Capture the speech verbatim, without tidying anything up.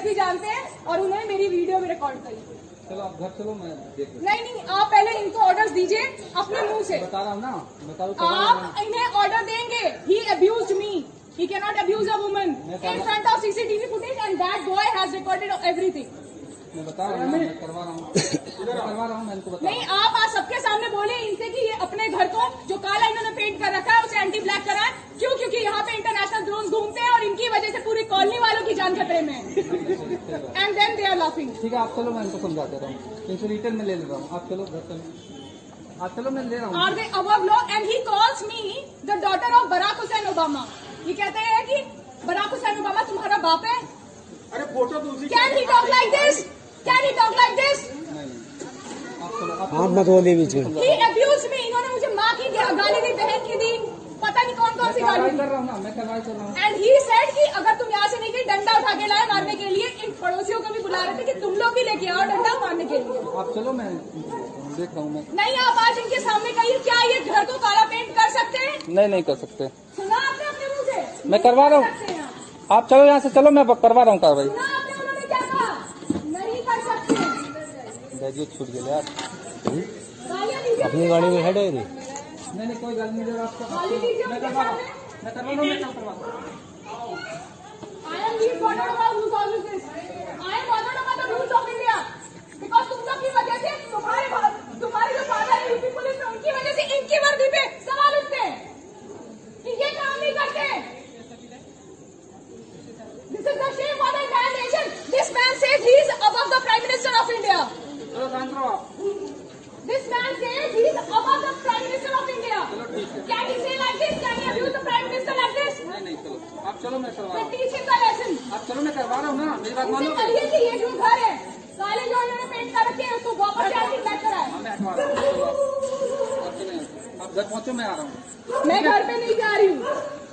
भी जानते हैं और उन्होंने मेरी वीडियो भी रिकॉर्ड करी। चलो आप घर चलो, मैं देख लूं। नहीं नहीं, आप पहले इनको ऑर्डर दीजिए अपने मुंह से। बता रहा हूँ ना, बता रहा हूँ। आप इन्हें ऑर्डर देंगे। He abused me, he can not abuse a woman in front of CCTV footage and that boy has recorded everything. मैं बता रहा हूँ, मैं करवा रहा हूँ, करवा रहा हूँ, मैं इनको बता। नहीं, आप आज सबके सामने बोले इनसे कि ये अपने घर को जो काला इन्होंने पेंट कर रखा है उसे एंटी ब्लैक कराएं। क्यों? क्योंकि यहाँ पे इंटरनेशनल ड्रोन घूमते हैं और इनकी वजह से पूरी कॉलोनी वालों की जान खतरे में है। And then they are laughing. ठीक है, आप चलो, मैं इनको समझा दे रहा हूँ, इनसे रिटर्न में ले ले रहा हूँ। आप चलो घर चलो, आप चलो, मैं ले रहा हूँ। Are they above law? And he calls me the daughter of Barack Hussein Obama. ये कहते हैं कि बराक हुसैन ओबामा तुम्हारा बाप है। अरे फोटो दूसरी। Can he talk like this? Can he talk like this? आप मत बोलिए बीच में। He abused me. इन्होंने मुझे माँ की गाली दी, बहन की दी, पता नहीं कौन कौन सी गाली दी। कर रहा हूँ ना, मैं करवाई कर रहा हूँ। एंड ही सेड कि अगर तुम यहाँ से नहीं गई डंडा उठा के लाए मारने के लिए। इन पड़ोसियों को भी बुला रहे थे कि तुम लोग भी लेके आओ डंडा मारने के लिए। आप चलो, मैं देख रहा हूँ। मैं नहीं, आप आज इनके सामने कहिए क्या ये घर को काला पेंट कर सकते हैं? नहीं, नहीं कर सकते। सुना आपने अपने मुंह से? मैं करवा रहा हूँ, आप चलो यहाँ से, चलो मैं करवा रहा हूँ कार्रवाई। सुना आपने उन्होंने क्या कहा? नहीं कर सकते। छूट गए यार, अपनी गाड़ी में हेड है। नहीं नहीं कोई गल नहीं है आपको। गाली दीजिए मैं उनके करवा रहा हूँ, सामने। मैं करवा रहा हूँ, मैं कल करवा रहा हूँ। I am being bothered about whose all this is. I am bothered about the rules of India. Because तुम लोग की वजह से तुम्हारे तुम्हारे जो फादर है यूपी पुलिस में, उनकी वजह से इनकी वर्दी पे सवाल उठते हैं। ये काम नहीं करते। This is the shame for the entire nation. This man says he is above the Prime Minister of India. चलो शांत रहो आप। This man says he is above the Prime Minister of India. Can he say like this? Can he abuse the Prime Minister like this? नहीं नहीं चलो, आप चलो, मैं करवा रहा हूँ। Teach him the lesson. आप चलो, मैं करवा रहा हूँ ना, मेरी बात उनसे मानो। कहिए कि ये जो घर है काले जो इन्होंने पेंट कर रखे हैं उसको वापस से एंटी ब्लैक कराए। हाँ, मैं हटवा रहा हूँ। आप चलो, आप घर पहुँचो, मैं आ रहा हूँ। मैं घर पे नहीं जा रही हूँ।